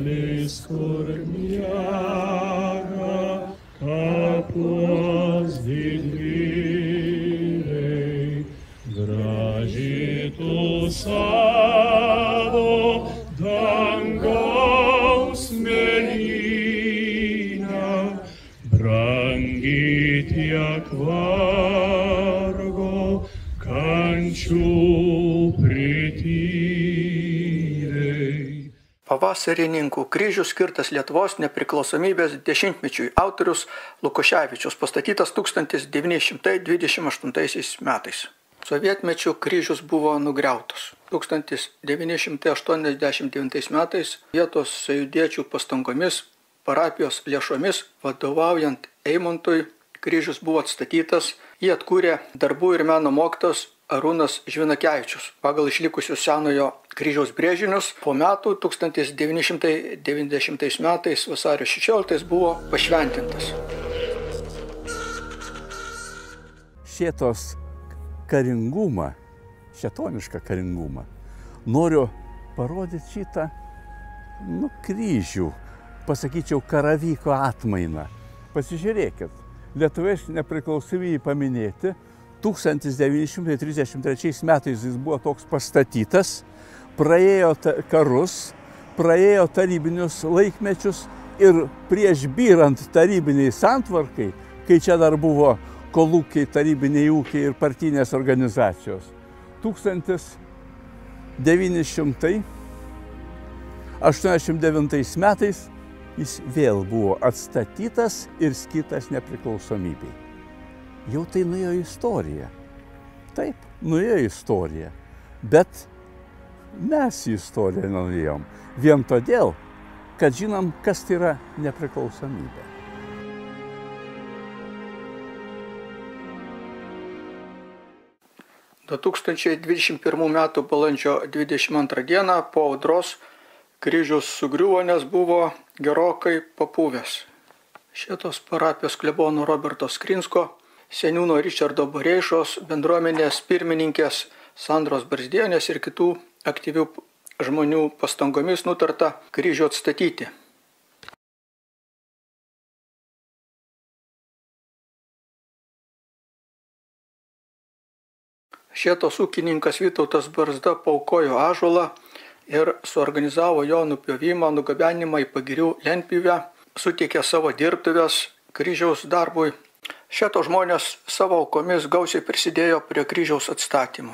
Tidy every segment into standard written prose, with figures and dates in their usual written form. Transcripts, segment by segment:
šalis, kur miega kapuos didvyriai, gražiai tu savo dangaus mėlynę, brangi tiek vargo, kančių prityrei. Pavasarininkų kryžius skirtas Lietuvos nepriklausomybės dešimtmečiui, autorius Lukoševičius, pastatytas 1928 metais. Sovietmečiu kryžius buvo nugriautas. 1989 metais vietos sąjūdiečių pastangomis, parapijos lėšomis, vadovaujant Eimontui, kryžius buvo atstatytas. Jį atkūrė darbų ir meno mokytojas Arūnas Žvinakevičius pagal išlikusius senojo kryžiaus brėžinius. Po metų 1990 metais vasario 16 buvo pašventintas. Šėtos karingumą, šėtonišką karingumą, noriu parodyti šitą kryžių, pasakyčiau, karavyko atmainą. Pasižiūrėkit, Lietuvos nepriklausomybei paminėti, 1933 metais jis buvo toks pastatytas, praėjo karus, praėjo tarybinius laikmečius ir prieš byrant tarybiniai santvarkai, kai čia dar buvo kolūkiai, tarybiniai ūkiai ir partinės organizacijos, 1989 metais jis vėl buvo atstatytas ir skirtas nepriklausomybei. Jau tai nuėjo į istoriją. Taip, nuėjo į istoriją. Bet mes į istoriją nuėjom. Vien todėl, kad žinom, kas tai yra nepriklausomybė. – 2021 m. balandžio 22 d. po audros kryžius sugriuvo, nes buvo gerokai papuvęs. Šėtos parapijos klebono Roberto Skrinsko, seniūno Ričardo Bareišos, bendruomenės pirmininkės Sandros Barzdienės ir kitų aktyvių žmonių pastangomis nutarta kryžių atstatyti. Šėtos ūkininkas Vytautas Barzda paaukojo ąžuolą ir suorganizavo jo nupjovimą, nugabenimą į Pagirių lentpjūvę, suteikė savo dirbtuves kryžiaus darbui. Šėto žmonės savo aukomis gausiai prisidėjo prie kryžiaus atstatymo.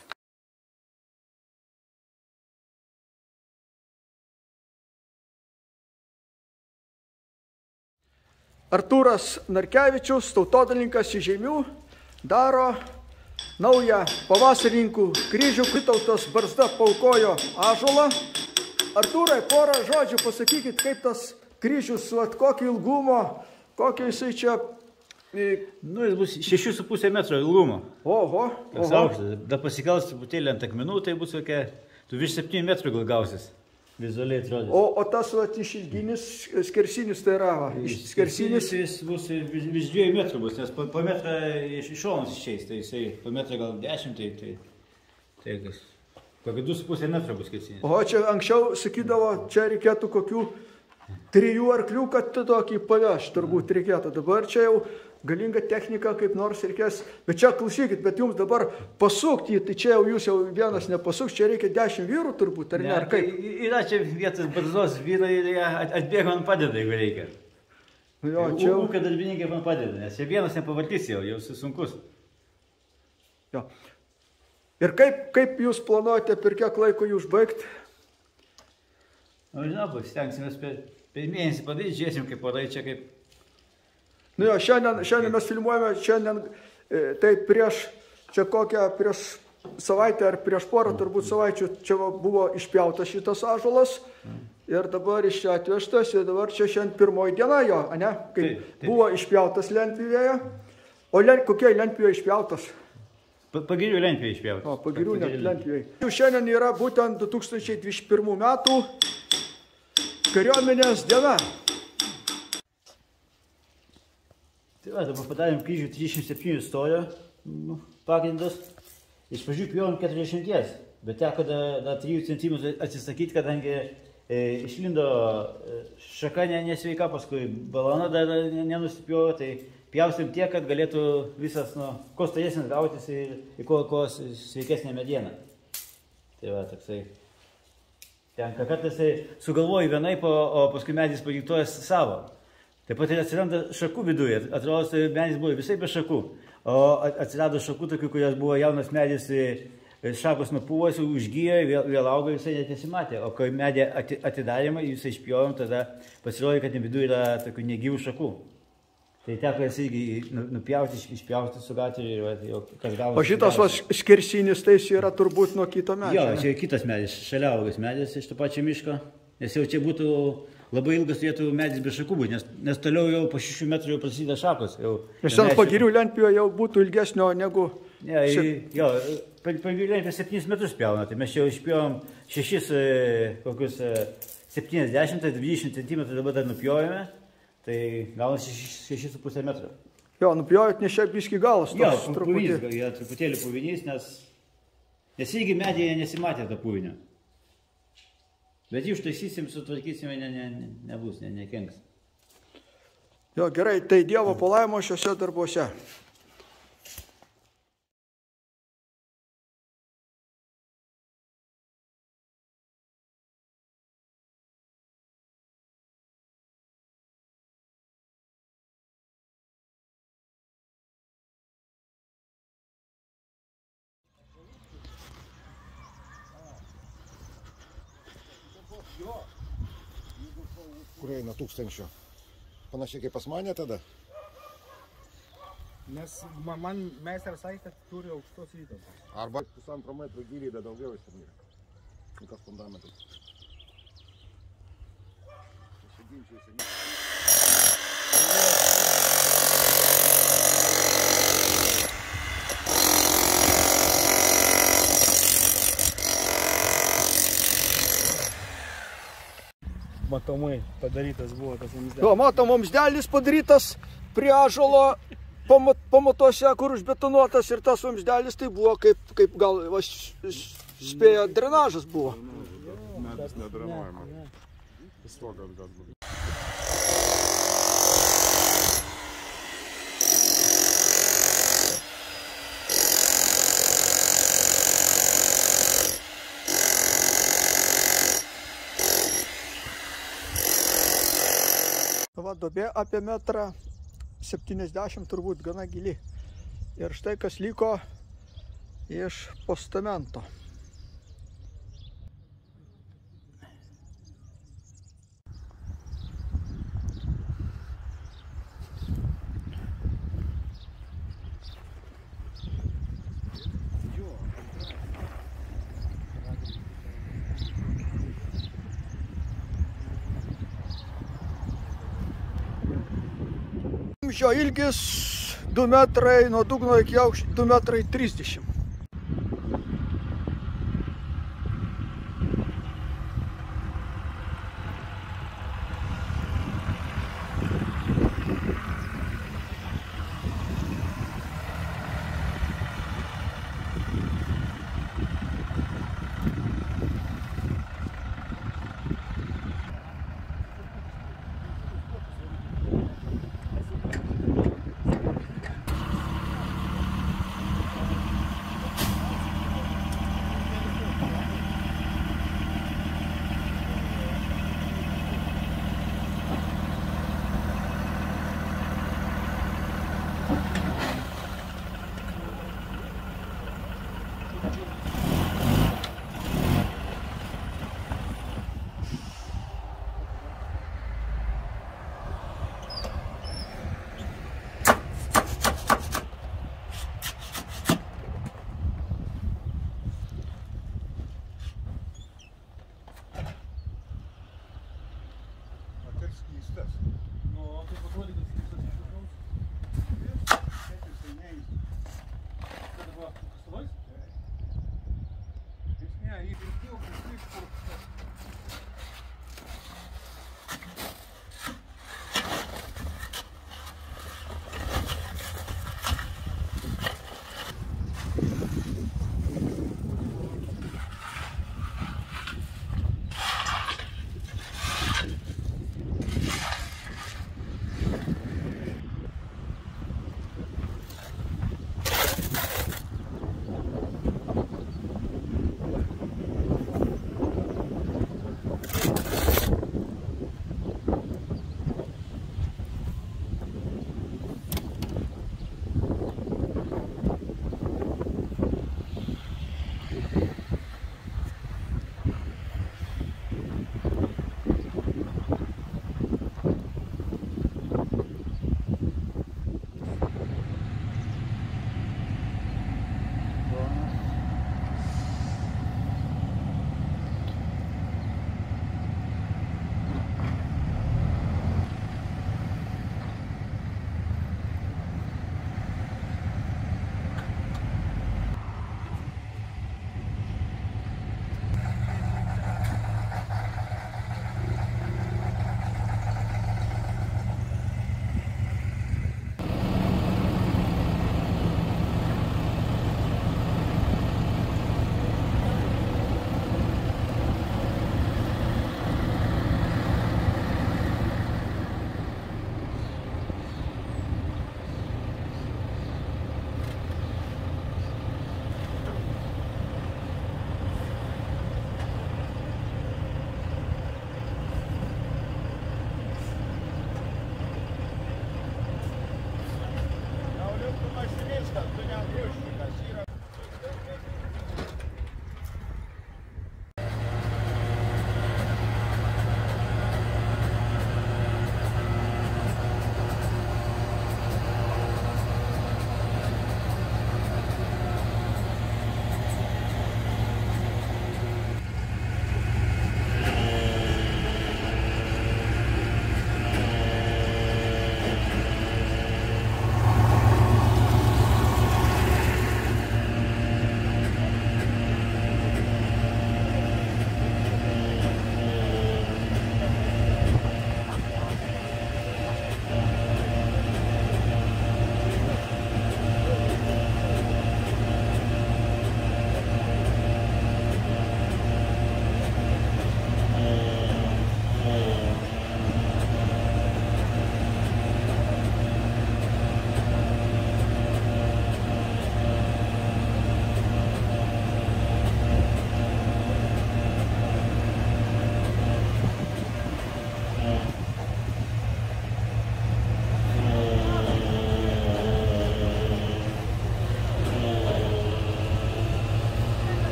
Artūras Narkevičius, tautodalininkas iš Žeimių, daro naują pavasarininkų kryžių. Vytautas Barzda paaukojo ąžuolą. Artūrai, porą žodžių pasakykit, kaip tas kryžius, kokio ilgumo, kokio jisai čia... Jis bus 6,5 metro ilgumo. Oho. Aukštas. Da pasikels truputėlį ant akmenų, tai bus kokia... Tu virš 7 metrų gal gausis. Vizualiai atrodys. O tas išilginis skersinis tai yra? Skersinis jis bus virš 2 metrų bus, nes po metrą iš šonos išeis, tai jisai po metrą gal 10, tai kas... Kokia 2,5 metro bus skersinis. O čia anksčiau sakydavo, čia reikėtų kokių 3 arklių, kad tokį paveš, turbūt reikėtų. Dabar čia jau galinga technika, kaip nors reikės. Bet čia klausykit, bet jums dabar pasukti, tai čia jau jūs jau vienas nepasuks, čia reikia 10 vyrų turbūt, ar ne? Ar kaip? Yra čia vietos Barzdos vyrai ir atbėga man padeda, jeigu reikia. Ūkio darbininkai man padeda, nes čia vienas nepavaldys jau sunkus. Jo. Ir kaip jūs planuojate, per kiek laiko jūs baigti? Žinau, stengsimės per mėnesį padaryti, žiūrėsim, kaip padaryti čia kaip... Šiandien mes filmuojame, tai prieš savaitę ar prieš porą turbūt savaičių čia buvo išpjautas šitas ąžuolas ir dabar iš čia atvežtas ir dabar čia šiandien pirmoji diena jo, ne? Kaip buvo išpjautas lentpjūvėje. O kokie lentpjūvė išpjautas? Pagirių lentpjūvė išpjautas. O, Pagirių lentpjūvė. Šiandien yra būtent 2021 metų kariuomenės diena. Tai va, dabar padarėm kryžių 37 stojo pagrindas. Iš pradžių pjovėm 40, bet teko dar 3 cm atsisakyti, kadangi išlindo šaka nesveika, paskui balona dar nenusipjojo, tai pjaustim tiek, kad galėtų visas, kuo stojėsnis gautis ir kuo sveikesnė mediena. Tai va, toksai. Tenka kartais sugalvoju vienaip, o paskui medis padiktuoja savo. Taip pat ir atsiranda šakų viduje. Atrodo, tai medis buvo visai be šakų. O atsirado šakų tokių, kurios buvo jaunas medis, šakos nupūvosi, užgyjo, vėl augo, visai net nesimatė. O kai medį atidarėme, visai išpjovėm, tada pasirodė, kad viduje yra tokių negyvų šakų. Tai teko jas irgi nupjauti, išpjauti, sugauti ir jau kas gavosi. O šitas skersinis tai yra turbūt nuo kito medžio. Jo, čia kitas medis, šalia augas medis iš to pačio miško, nes jau čia būtų labai ilgas turėtų medis be šakų būti, nes toliau jau po 6 metrų jau prasideda šakos. Nes ten pagirių lentpjūvio jau būtų ilgesnio negu... Jo, pagirių lentpjūvio 7 metrus pjauna, tai mes jau išpjojom 6, 70, 20 cm dabar dar nupjojame. Tai gaunasi 6,5 metrų. Jo, nupjojot, nes šiaip biški galas. Jo, truputėlį puvinys, nes irgi medėje nesimatė to puvinio. Bet jį užtaisysim, sutvarkysime, nebus, nekenks. Jo, gerai, tai Dievo palaimo šiuose darbuose. Kur eina 1000. Panašiai kaip pas mane tada. Nes man meistras sakė, kad turi aukštos įtampos. Arba 1,5 metrų giliai, bet daugiau įsirnė. Kas fundamentai. Matomai padarytas buvo tas vamzdelis. Jo, matom, vamzdelis padarytas prie ąžuolo pamatuose, kur užbetonuotas ir tas vamzdelis tai buvo kaip gal spėjo drenažas buvo. Medis nedrenuojama. Stogas gal būtų. Va, duobė apie 1,70 m turbūt gana gili. Ir štai kas liko iš postamento. Vamzdžio ilgis 2 metrai, nuo dugno iki aukščio 2,30 m.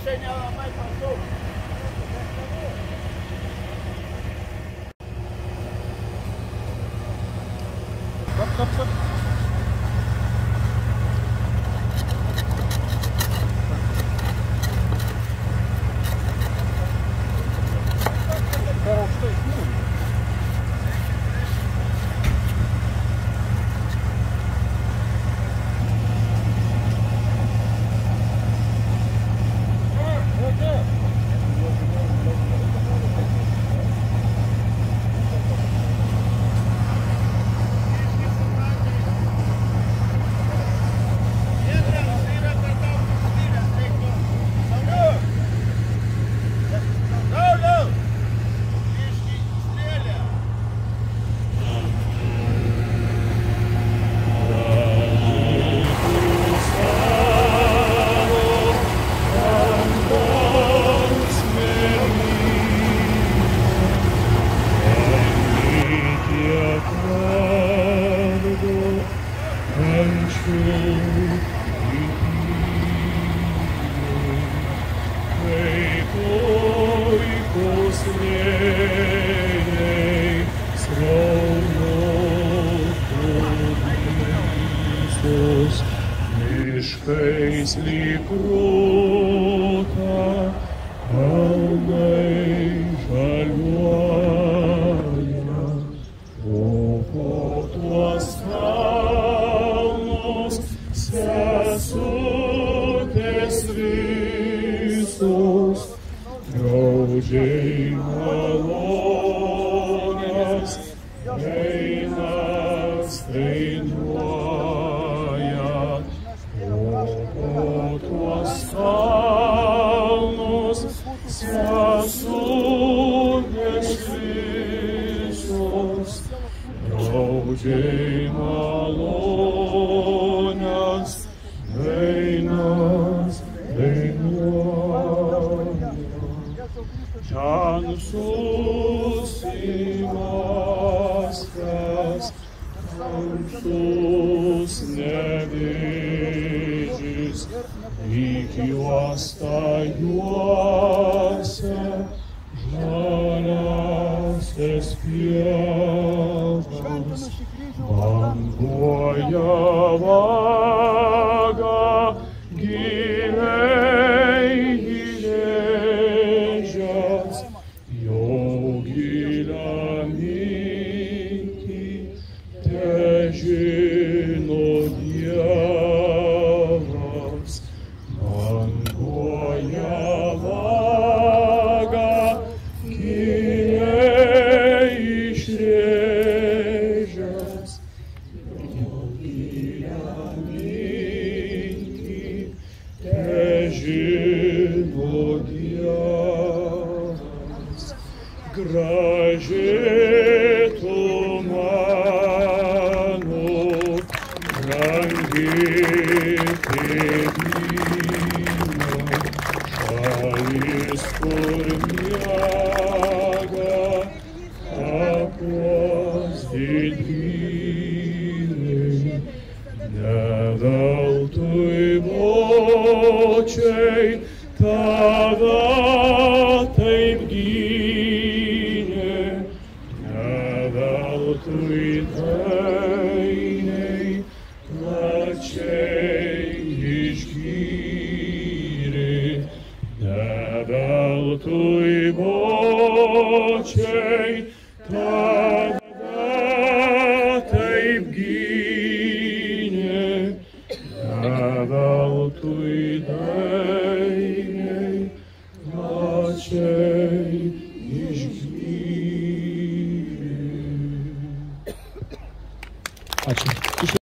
čia nelabai pasuk. Stop. Per aukštai smūgi. Miškais lyg rūta, kalnai žaliuoja, o po tuos kalnus sesutės visos, graudžiai malonės, dainas dainuoja. O tuos kalnus sesutės visos, graudžiai malonės, dainas dainuoja. Ten susimąstęs, tamsus nevėžys, lyg juosta juosia žaliasias pievas. Banguoja vaga giliai įrėžęs, jo gilią mintį težino Dievas. Banguoja vaga giliai išrėžęs, jo gilią mintį težino Dievas. Gražėtų mano brangi tėvynė, šalis, kur miega kapuos didvyriai. Ne veltui bočiai tave taip gynė, ne veltui dainiai plačiai išgyrė, ne veltui bočiai tave taip gynė, ne veltui dainiai plačiai išgyrė. Ačiū.